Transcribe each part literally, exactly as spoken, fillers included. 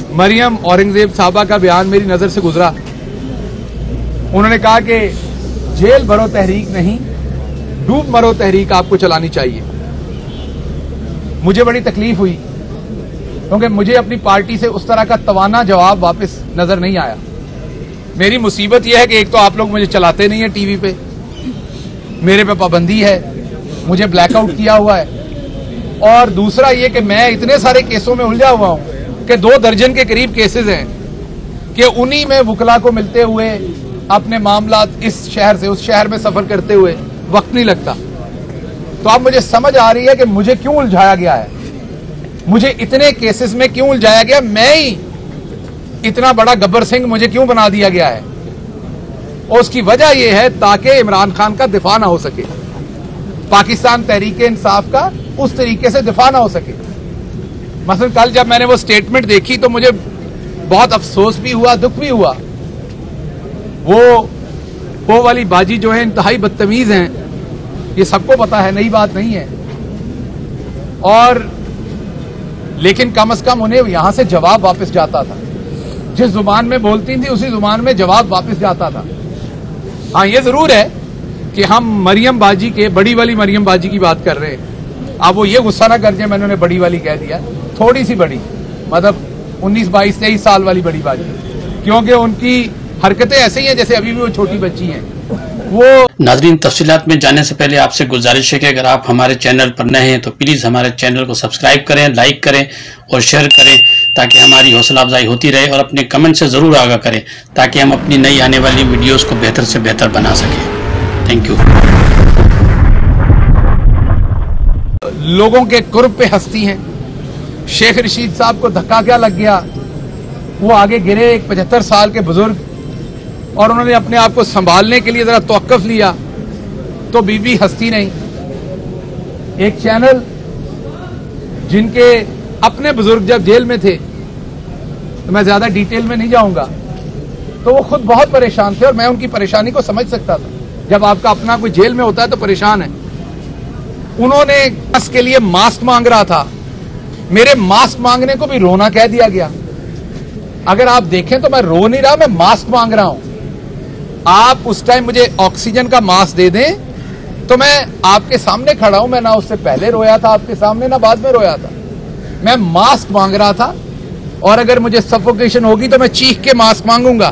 मरियम औरंगजेब साहबा का बयान मेरी नजर से गुजरा। उन्होंने कहा कि जेल भरो तहरीक नहीं, डूब मरो तहरीक आपको चलानी चाहिए। मुझे बड़ी तकलीफ हुई क्योंकि मुझे अपनी पार्टी से उस तरह का तवाना जवाब वापस नजर नहीं आया। मेरी मुसीबत यह है कि एक तो आप लोग मुझे चलाते नहीं है टीवी पे, मेरे पे पाबंदी है, मुझे ब्लैकआउट किया हुआ है, और दूसरा ये कि मैं इतने सारे केसों में उलझा हुआ हूं कि दो दर्जन के करीब केसेस हैं कि उन्हीं में वकला को मिलते हुए अपने मामलात इस शहर से उस शहर में सफर करते हुए वक्त नहीं लगता। तो अब मुझे समझ आ रही है कि मुझे क्यों उलझाया गया है, मुझे इतने केसेस में क्यों उलझाया गया, मैं ही इतना बड़ा गब्बर सिंह मुझे क्यों बना दिया गया है। और उसकी वजह यह है ताकि इमरान खान का दिफा ना हो सके, पाकिस्तान तहरीक इंसाफ का उस तरीके से दिफा ना हो सके। मसलन कल जब मैंने वो स्टेटमेंट देखी तो मुझे बहुत अफसोस भी हुआ, दुख भी हुआ। वो वो वाली बाजी जो है इंतहाई बदतमीज हैं, ये सबको पता है, नई बात नहीं है। और लेकिन कम से कम उन्हें यहां से जवाब वापस जाता था, जिस जुबान में बोलती थी उसी जुबान में जवाब वापस जाता था। हाँ, ये जरूर है कि हम मरियम बाजी के, बड़ी वाली मरियम बाजी की बात कर रहे हैं। अब वो ये गुस्सा ना कर जाए मैंने उन्हें बड़ी वाली कह दिया, थोड़ी सी बड़ी, मतलब उन्नीस बाईस तेईस साल वाली बड़ी बाजी, क्योंकि उनकी हरकतें ऐसे ही हैं जैसे अभी भी वो छोटी बच्ची हैं। वो नाज़रीन, तफसीलात में जाने से पहले आपसे गुजारिश है कि अगर आप हमारे चैनल पर नए हैं तो प्लीज़ हमारे चैनल को सब्सक्राइब करें, लाइक करें और शेयर करें ताकि हमारी हौसला अफजाई होती रहे, और अपने कमेंट से ज़रूर आगाह करें ताकि हम अपनी नई आने वाली वीडियोज़ को बेहतर से बेहतर बना सकें। Thank you. लोगों के कुर्ब पे हंसती हैं। शेख रशीद साहब को धक्का क्या लग गया, वो आगे गिरे, एक पचहत्तर साल के बुजुर्ग, और उन्होंने अपने आप को संभालने के लिए जरा तवक्कुफ लिया तो बीबी हंसती नहीं। एक चैनल जिनके अपने बुजुर्ग जब जेल में थे, तो मैं ज्यादा डिटेल में नहीं जाऊंगा, तो वो खुद बहुत परेशान थे और मैं उनकी परेशानी को समझ सकता था। जब आपका अपना कोई जेल में होता है तो परेशान है। उन्होंने बस के लिए मास्क मांग रहा था, मेरे मास्क मांगने को भी रोना कह दिया गया। अगर आप देखें तो मैं रो नहीं रहा, मैं मास्क मांग रहा हूं। आप उस टाइम मुझे ऑक्सीजन का मास्क दे दें तो मैं आपके सामने खड़ा हूं, मैं ना उससे पहले रोया था आपके सामने ना बाद में रोया था, मैं मास्क मांग रहा था। और अगर मुझे सफोकेशन होगी तो मैं चीख के मास्क मांगूंगा।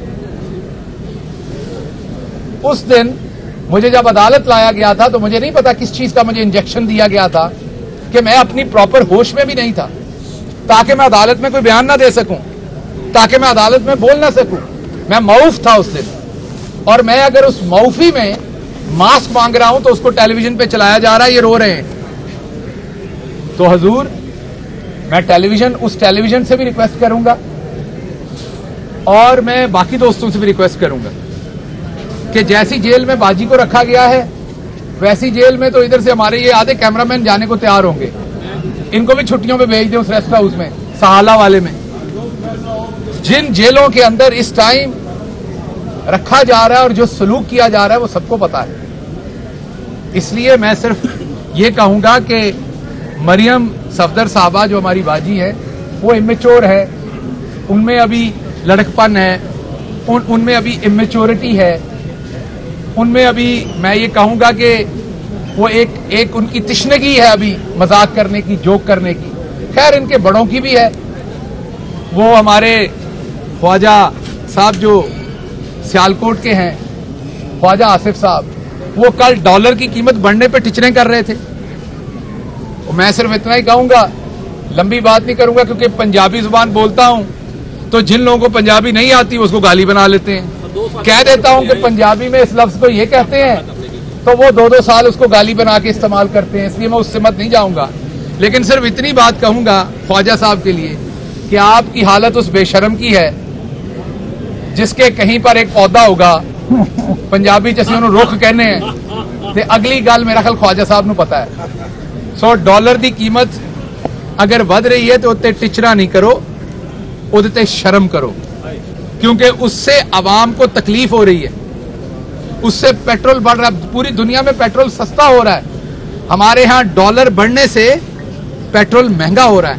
उस दिन मुझे जब अदालत लाया गया था तो मुझे नहीं पता किस चीज का मुझे इंजेक्शन दिया गया था कि मैं अपनी प्रॉपर होश में भी नहीं था, ताकि मैं अदालत में कोई बयान ना दे सकूं, ताकि मैं अदालत में बोल ना सकूं। मैं मऊफ था उस दिन, और मैं अगर उस मऊफी में मास्क मांग रहा हूं तो उसको टेलीविजन पे चलाया जा रहा है, ये रो रहे हैं। तो हुजूर, मैं टेलीविजन उस टेलीविजन से भी रिक्वेस्ट करूंगा और मैं बाकी दोस्तों से भी रिक्वेस्ट करूंगा कि जैसी जेल में बाजी को रखा गया है वैसी जेल में तो इधर से हमारे ये आधे कैमरामैन जाने को तैयार होंगे, इनको भी छुट्टियों पे भेज दें उस रेस्ट हाउस में, सहाला वाले में। जिन जेलों के अंदर इस टाइम रखा जा रहा है और जो सलूक किया जा रहा है वो सबको पता है। इसलिए मैं सिर्फ ये कहूंगा कि मरियम सफदर साहबा जो हमारी बाजी है वो इमेच्योर है, उनमें अभी लड़कपन है, उन उनमें अभी इमेच्योरिटी है, उनमें अभी मैं ये कहूंगा कि वो एक एक उनकी तिश्नगी है अभी मजाक करने की, जोक करने की। खैर इनके बड़ों की भी है। वो हमारे ख्वाजा साहब जो सियालकोट के हैं, ख्वाजा आसिफ साहब, वो कल डॉलर की कीमत बढ़ने पे टिचरें कर रहे थे। मैं सिर्फ इतना ही कहूंगा, लंबी बात नहीं करूंगा क्योंकि पंजाबी जुबान बोलता हूं तो जिन लोगों को पंजाबी नहीं आती उसको गाली बना लेते हैं। कह देता हूं कि पंजाबी में इस लफ्ज को ये कहते हैं तो वो दो दो साल उसको गाली बना के इस्तेमाल करते हैं, इसलिए मैं उससे मत नहीं जाऊंगा। लेकिन सिर्फ इतनी बात कहूंगा ख्वाजा साहब के लिए कि आपकी हालत उस बेशरम की है जिसके कहीं पर एक पौधा होगा, पंजाबी जैसे उन्होंने रुख कहने हैं, ते अगली गल मेरा ख्याल ख्वाजा साहब को पता है। सो डॉलर की कीमत अगर बढ़ रही है तो उत्ते टिचरा नहीं करो, उदते शर्म करो, क्योंकि उससे अवाम को तकलीफ हो रही है, उससे पेट्रोल बढ़ रहा है। पूरी दुनिया में पेट्रोल सस्ता हो रहा है, हमारे यहां डॉलर बढ़ने से पेट्रोल महंगा हो रहा है।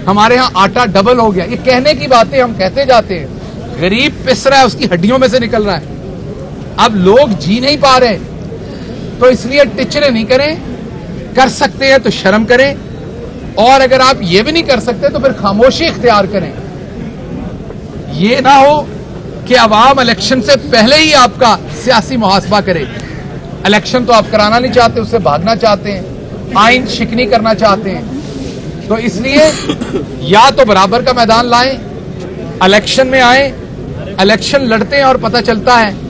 हमारे यहां आटा डबल हो गया। ये कहने की बातें हम कहते जाते हैं, गरीब पिस रहा है, उसकी हड्डियों में से निकल रहा है। अब लोग जी नहीं पा रहे, तो इसलिए टिचरे नहीं करें, कर सकते हैं तो शर्म करें, और अगर आप ये भी नहीं कर सकते तो फिर खामोशी इख्तियार करें। ये ना हो कि अवाम इलेक्शन से पहले ही आपका सियासी मुहासबा करे। इलेक्शन तो आप कराना नहीं चाहते, उससे भागना चाहते हैं, आइन शिकनी करना चाहते हैं। तो इसलिए या तो बराबर का मैदान लाएं, इलेक्शन में आए, इलेक्शन लड़ते हैं और पता चलता है